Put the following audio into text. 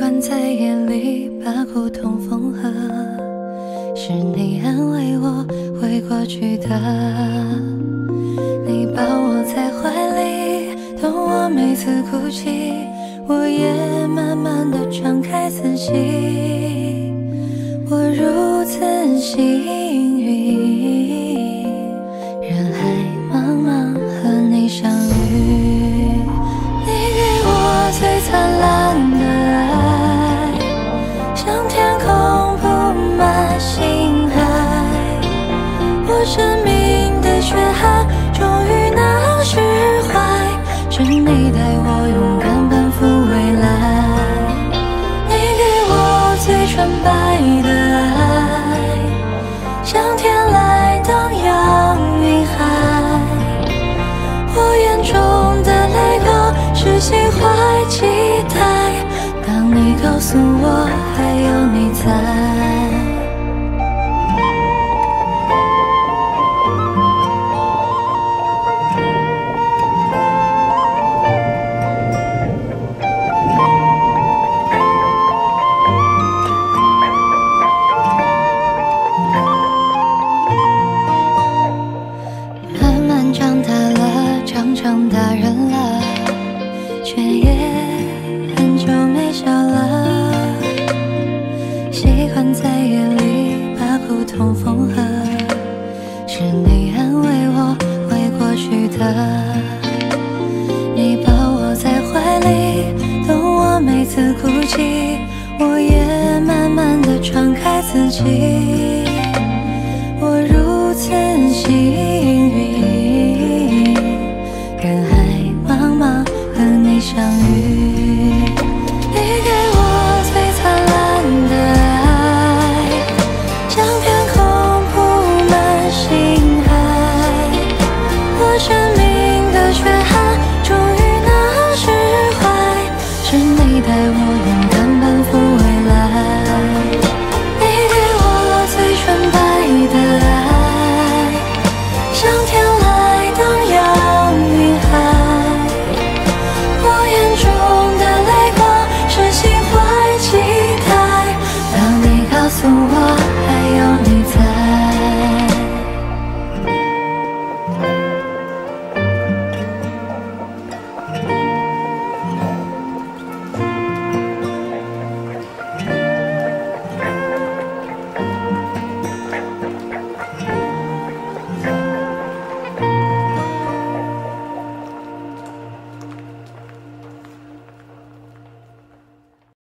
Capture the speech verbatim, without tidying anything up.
惯在夜里把苦痛缝合，是你安慰我会过去的。你抱我在怀里，懂我每次哭泣，我也慢慢地敞开自己。我如此幸运，人海茫茫和你相遇。你给我最灿烂的爱，像天空布满星海。我生命的缺憾终于能释怀，是你带我勇敢奔赴未来。你给我最纯白的爱，像天籁荡漾云海。我眼中的泪光是心怀期待，当你告诉我还有你在。慢慢长大了，长成大人了，却也很久没笑了。习惯在夜里把苦痛缝合，是你安慰我会过去的。你抱我在怀里，懂我每次哭泣，我也慢慢地敞开自己。我如此幸运，人海茫茫和你相遇。你给我最灿烂的爱，像天空布满星海。我生命的缺憾终于能释怀，是你带我勇敢